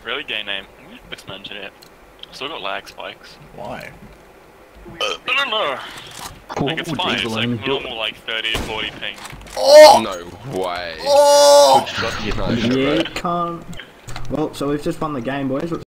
Really gay name. Let's mention it. Still got lag spikes. Why? I don't know. Like it's fine, it's like normal like 30 to 40 ping. Oh! No way. Oh! Good shot, you know, Yeah, can't. Well, so we've just won the game, boys.